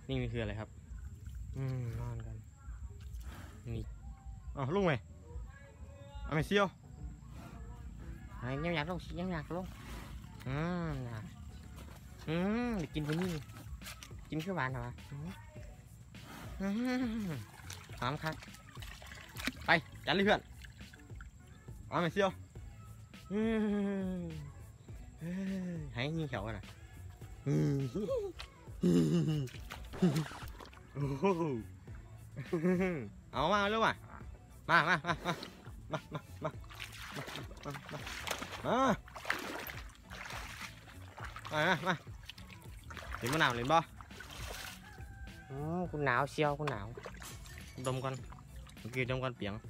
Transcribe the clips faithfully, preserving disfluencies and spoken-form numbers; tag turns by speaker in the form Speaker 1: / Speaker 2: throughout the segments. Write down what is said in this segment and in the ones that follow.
Speaker 1: นี่มันคืออะไรครับอืมนอนกันนี่อ๋อลุงไหมเอาไปเซี่ยวไอ้ยังอยากลงยังอยากลงอืมนะอืมเดี๋ยวกินไปนี่กินข้าวหวานเหรออืมหอมครับไปจัดเลยเพื่อนเอาไปเซี่ยวอืมให้ยิงเขียวกันนะอืมเอามาเร็วมามามามามามามามามามามาเห็นมะนาวเห็นบ่อ๋อคุณหนาวเชียวคุณหนาวดมก่อนเมื่อกี้ดมก่อนเปียง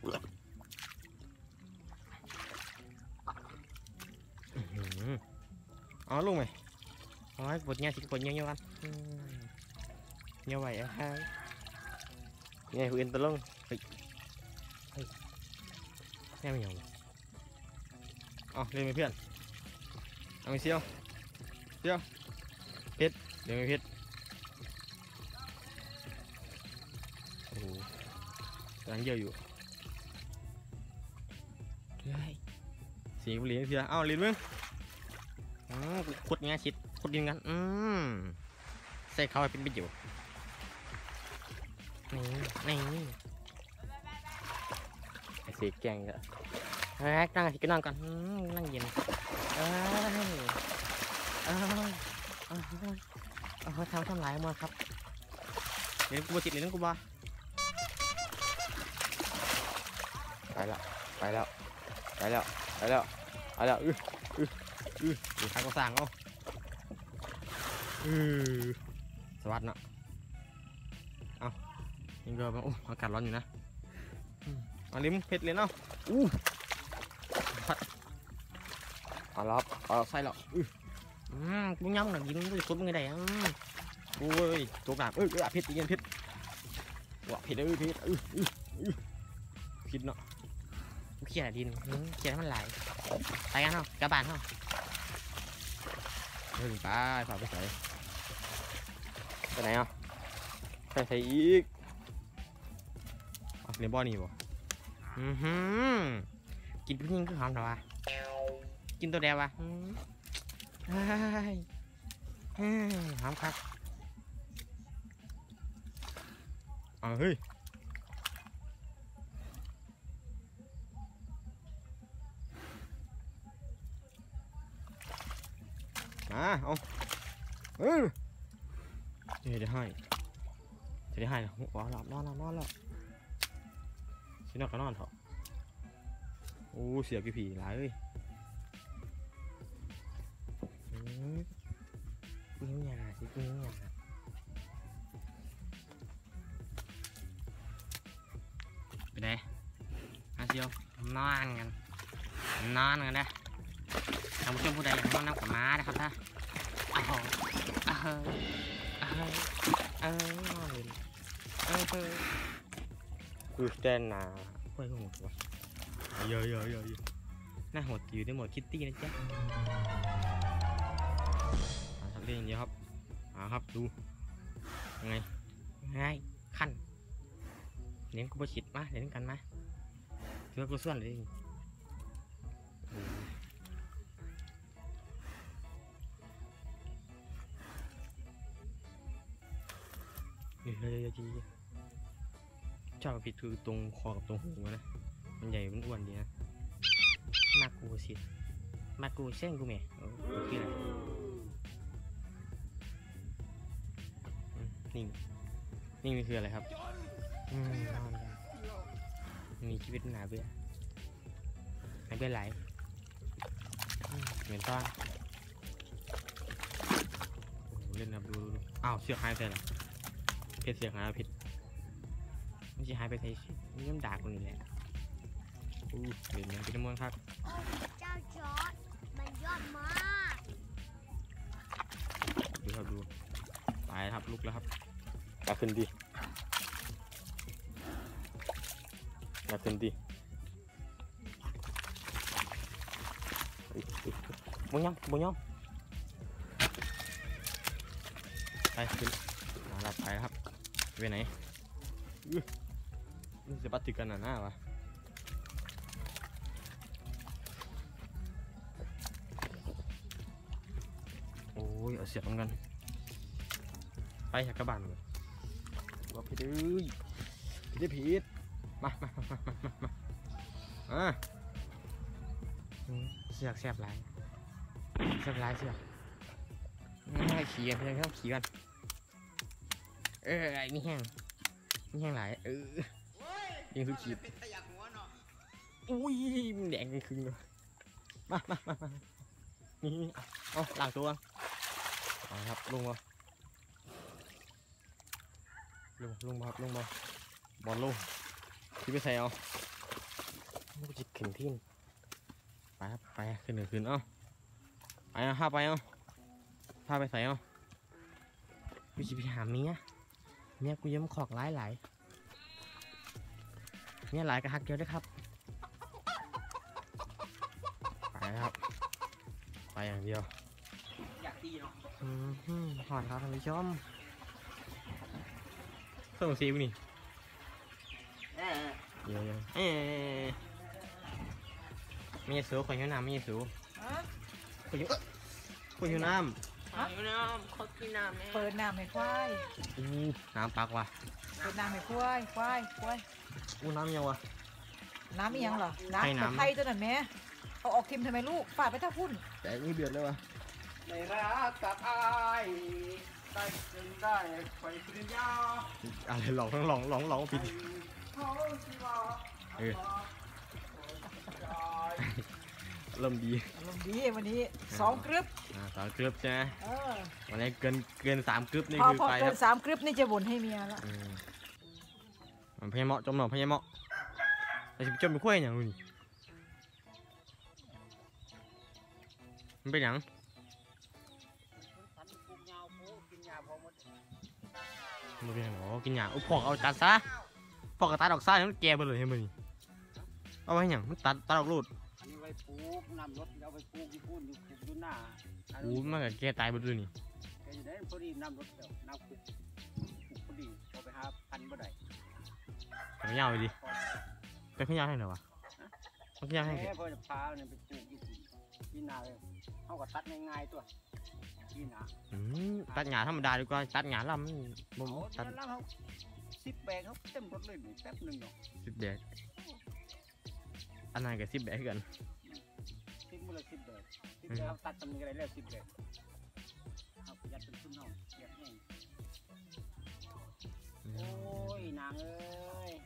Speaker 1: อ๋อลุงไหมอ๋อปวดเงี้ยสิปวดเงี้ยเงี้ยกันเงี้ยไหวอ่ะฮะเงี้ยหัวเอ็นตะลงเฮ้ยเฮ้ยแม่ไม่ยอมอ๋อเรียนไปเพื่อนเอาไปเชียวเชียวเพชรเรียนไปเพชรโอ้โหกำลังเยอะอยู่เฮ้ยสีบุหรี่เชียวเอ้าลิ้นมึงอืมขุดเงี้ยชิดขุดดินกันอืมใส่เข้าไปเป็นประโยชน์นี่นี่ไอ้สีแกงก็เฮ้ยนั่งสิก็นั่งก่อนนั่งเย็นเอ้ยเอ้ยเอ้ยเอ้ยทำทำลายมาครับเดี๋ยวกูมาติดเลยนะกูบ้าไปแล้วไปแล้วไปแล้วไปแล้วไปแล้วอื้ออื้ออื้ออื้อใครก็สั่งเอาอือสวัสดีนะเอายิงเกลือมาโอ้อากาศร้อนอยู่นะเอาลิ้มเผ็ดเลยเนาะอู้ผัดเอาละครับเอาใส่แล้วอืออืมกูย้ำหนักยิงกูจะกดมึงไงได้อืมโอ้ยตัวหนักเอ้ยเผ็ดจริงเผ็ดว้าเผ็ดเอ้ยเผ็ดอืออืออือผิดเนาะกูเขียนดินเขียนมันไหลไปกันเนาะกระบาดเนาะถึงไปฝากไปใส่ไปไหนอ่ะไปใส่อีกเรียนบอลนี่บ่อือหือกินผู้หญิงคือหอมเหรอวะกินตัวเดียววะเฮ้ยเฮ้ยหอมครับอ๋อเฮ้ยมาเอาเออเดี๋ยวให้จะได้ให้หัวหลับนอนนอนแล้วชินอกก็นอนเถอะโอ้เสียกี่ผีหลายเลยกูยิ้มยาสิกูยิ้มยาไปไหนอาเซียวนอนกันนอนกันนะท่านผู้ชมผู้ใดอยากนอนน้ำกับม้านะครับท่าอ้าวอ้าวอ้าวอ้าวนอนเลยอ้าวกูเต้นนะเฮ้ยหัววะเยอะเยอะเยอะหน้าหัวอยู่ในหมดคิตตี้นะจ๊ะทำเล่นเยอะครับอ่าครับดูยังไงง่ายขั้นเลี้ยงกูไปฉีดมาเลี้ยงกันมาเชื่อกูส่วนเลยเฮ้ยจีชอบผิดคือตรงคอกับตรงหูนะมันใหญ่มันอ้วนดีนะมากกูสิมากกูเส้นกูแม่คืออะไรนี่นี่มันคืออะไรครับอืมมีชีวิตหนาเบื่อหนาเบื่อไหลเหมือนตอนเล่นครับดูอ้าวเชือกหายไปแล้วเพชรเชือกหายเพชรไม่ใช่หายไปใช่นี่มันด่าคนนี้แหละอู้เล่นยังเป็นน้ำมันครับ
Speaker 2: เจ้าจอร์ดมันยอดมาก
Speaker 1: ดูครับดูไปครับลุกแล้วครับกาขึ้นดีกาขึ้นดีบุญยำบุญยำไปขึ้นอะไรครับไปครับไปไหนอื้อนี่จะปัดติดกันหนาหน้าวะโอ้ยเอาเสียบมันกันไปหักกระบาลเลยว่าพี่ดื้อพี่ได้ผิดมามามามามามาอ่ะเสียบเสียบลายเสียบลายเสียบให้ขี่กันเพื่อนต้องขี่กันเออไอ้นี่แห้งนี่แห้งหลายเออยิงสุดขีดอุ้ยมันแดงกันครึ่งเลยมามามามานี่เอาล้างตัวเอาครับลงมาลงลงมาครับลงมาบอลลงที่ไปใส่เอาจิตขึ้นที่ไปครับไปขึ้นหนึ่งขึ้นเอาไปเอาพาไปเอาพาไปใส่เอากูจะไปหาเมียเมียกูย้ำขอกหลายหลายเมียหลายกระหักเดียวด้วยครับไปครับไปอย่างเดียวอยากตีเนาะอืมหอดครับท่านผู้ชมส่งซีวนี่เดี๋ยวเอ๊ะมีสูคนอยู่น้ำมีสูคนอยู่คนอยู่น้ำคนอยู่น้ำเขากินน้ำไหม
Speaker 3: เปิดน้ำให้ควาย
Speaker 1: อู้น้ำปักว่ะ
Speaker 3: เปิดน้ำให้ควายควายควาย
Speaker 1: อู้น้ำยังวะ
Speaker 3: น้ำอีหยังเหรอ น้ำ
Speaker 1: ให้น้ำ
Speaker 3: ไทยตัวนั้นแม่เอาออกทิมทำไมลูกฝาดไปท่าพุ่น
Speaker 1: แต่นี่เดือดเลยวะ
Speaker 4: ไม่รักกับอายได้จึงได้ไปปริญญา
Speaker 1: อะไรหลองทั้งหลองหลองหลองผิด
Speaker 4: เขาสิว่า
Speaker 1: เออเริ่มดี
Speaker 3: อารมณ์ดีวันนี้สองกรึบ
Speaker 1: อ่าสามกรึบใช่ไหม
Speaker 3: เออ
Speaker 1: วันนี้เกินเกินสามกรึบนี่
Speaker 3: พอ
Speaker 1: คือ
Speaker 3: พอ
Speaker 1: ไปค
Speaker 3: เกิ
Speaker 1: รับ
Speaker 3: นสามกรึบนี่จะบ่นให้เมียละ
Speaker 1: อืมมันพยเหมาะจมหน่อพยเหมาะแต่สิจมไปคุ้ยอย่างนู้นนี่มันเป็นอย่างมันเป็นอย่างอ๋อกินหยาอุ้ยพอกเอาตัดซะพอกกระตัดออกซ้ายมันแก่ไปเลยเห็นมั้ยนี่เอาไว้อย่างมันตัดตัดออกรูด
Speaker 4: อันนี้ไว้ปลูกนำรถเอาไปปลูกที่พูนอยู่ปลูกอยู่หน้า
Speaker 1: อู้มันก็แก่ตายไปด้วยนี่
Speaker 4: แกอยู่ได้พอดีนำรถเดี๋ยวนำปลูกปลูกพอดีเอาไปหาพันธุ์บ่ได้
Speaker 1: แต่ไม่ยาวไปดิแต่ขึ้นยาวให้หน่อยวะมันขึ้นยาวให้
Speaker 4: แม่พอจะพาเนี่ยไปปลูกอยู่ที่นาเลยเขาก็ตัดง่ายๆตัวที่นา
Speaker 1: อืมตัดหญ้าธรรมดาดีกว่าตัดหญ้าลำมันบ่
Speaker 4: เขา
Speaker 1: ตัด
Speaker 4: แล้วเขาสิบแบกเขาเต็มรถเลยนี่แป๊บหนึ่งเนาะ
Speaker 1: สิบแบกอันนั้นกับสิบแบกคือกัน
Speaker 4: สิบมือละสิบแบกสิบแบกเขาตัดตำนึงอะไรแล้วสิบแบกเขาประหยัดเป็นทุนเขาเสียบแห้งโอ้ยนางเอ้ย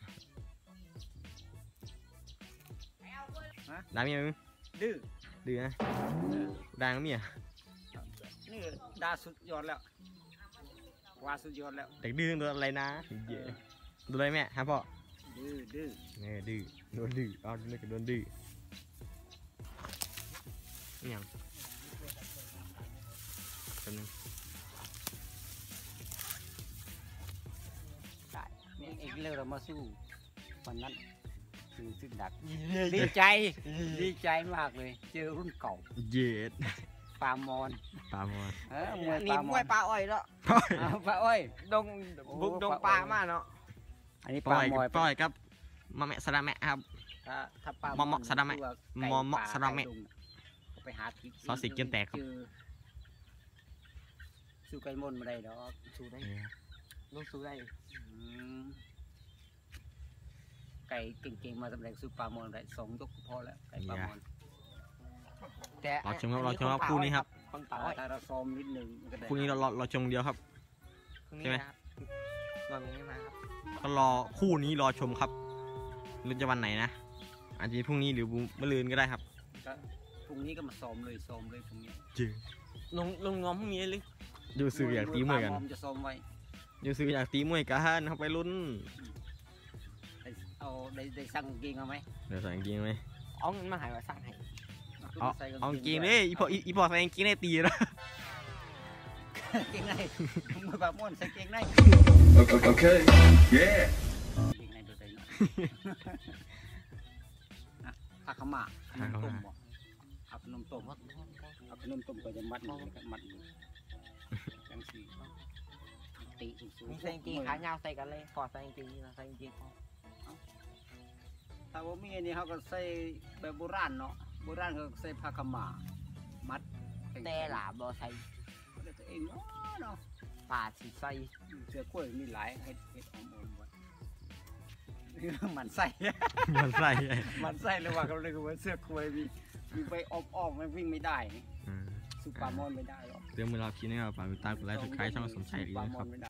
Speaker 1: ด่าเมียมึง
Speaker 4: ดื้อ
Speaker 1: ดื้อนะด่าเมีย
Speaker 4: นี่ดาสุดยอดแล้วว่าสุดยอดแล้ว
Speaker 1: เด็กดื้อโดนอะไรนะเย่โดนอะไรแม่ฮะพ่อ
Speaker 4: ดื้อดื้อ
Speaker 1: เนี่ยดื้อโดนดื้อเอาเด็กโดนดื้อนี่ยังจำนึง
Speaker 4: นี่เองเลิกเรามาสู้วันนั้นคือซึ่งดักดีใจ ดีใจมากเลย เจอรุ่นเก่า
Speaker 1: เย็ด
Speaker 4: ปามอน
Speaker 1: ปลามอน
Speaker 4: เออมวย
Speaker 3: นี่
Speaker 4: ปาม
Speaker 3: ม
Speaker 4: อ
Speaker 3: วน ยปลาอ้อยแล้ว
Speaker 4: อ้าวปลาอ้อย
Speaker 3: ดงบุกดงปลามาเนาะ
Speaker 4: อันนี้
Speaker 1: ป
Speaker 4: ป
Speaker 1: ล่
Speaker 4: ลา
Speaker 1: อย
Speaker 4: มอย
Speaker 1: ปล่อยครับมาแม่สระแม่ครับ
Speaker 4: ถ้าถ้าปลา
Speaker 1: เหมาะๆสะดะแม่
Speaker 4: ตัวไก่
Speaker 1: เหมาะๆ
Speaker 4: ป่
Speaker 1: สะดะแม่
Speaker 4: ไก่งไปหาทิศ
Speaker 1: ซอสสีเกี๊ยมแตกครับ
Speaker 4: เจอสู้ไก่มนมาได้ดอกสู้ได้
Speaker 3: ลงสู้ได้
Speaker 4: อืมไก่เก่งๆมาสำเร็จสู้ปลามอนได้สองยกก็พอแล้วไก่ปลามอน
Speaker 3: แต่
Speaker 1: เราชมครับเราชมครับคู่นี้ครับ
Speaker 3: คนปลา
Speaker 4: ถ้า
Speaker 3: อ้อย
Speaker 4: ถ้าเราซ้อมนิดนึงมันก็ได้
Speaker 1: คู่นี้เราเราเราชมเดียวครับ ใช่ไหม
Speaker 3: รอบนี้มาครับ
Speaker 1: ก็รอคู่นี้รอชมครับรู้จะวันไหนนะอาจจะพรุ่งนี้หรือมะรืนก็ได้ครับ
Speaker 4: ก็พรุ่งนี้ก็มาซ้อมเลยซ้อมเลยพรุ่งนี้
Speaker 1: จริง
Speaker 3: ลงลงงอมพรุ่งนี้เลย
Speaker 1: อยู่ซื้ออยากตีมวยกัน
Speaker 4: ปลามอจะซ้อมไว้
Speaker 1: อยู่ซื้ออยากตีมวยกันครับไปลุ้น
Speaker 4: ได้เอาได้ได้สั่งกางเกงเอาไหม
Speaker 1: เดี๋ยวใส่กางเกงไหม
Speaker 3: เอาเงินมาหายว่าสั่งให้
Speaker 1: เอา
Speaker 4: ใส่
Speaker 1: เอากางเกงเลยอีพออีอีพอใส่กางเกงได้ตีนะ
Speaker 4: กางเกงในมือปลาม่อนใส่กางเกงใน
Speaker 5: Okay. Yeah.
Speaker 4: กางเกงในตัวใจเนาะอ่ะถ้าเขามาขนมต้มบ่เอาขนมต้มเอาขนมต้มก็จะมัดนี่นะครับมัดนี่จังสีติสูง
Speaker 3: มีใส่กางเกงขายาวใส่กันเลยขอใส่กางเกงนี่นะใส่กางเกงพอ
Speaker 4: ถ้าว่ามีอันนี้เขาก็ใส่แบบโบราณเนาะโบราณเขาใส่ผ้าขาวม้ามัด
Speaker 3: แต่หลาบ่ใส่
Speaker 4: เดี๋ยวตัวเองเนาะเนาะ
Speaker 3: ป่าสิใส่
Speaker 4: เสือกล้วยมีหลายเห็ดเห็ดอมๆไว้ มันใส่
Speaker 1: มันใส่
Speaker 4: มันใส่เลยว่าเขาเลยว่าเสือกล้วยมีมีไปอ้อมๆมันวิ่งไม่ได้นี่
Speaker 1: อืม
Speaker 4: สุปามอนไม่ได้หรอก
Speaker 1: เรื่องมือเราคิดนะครับฝากติดตามกดไลค์กดแชร์ช่องสมชายอีกนะครับ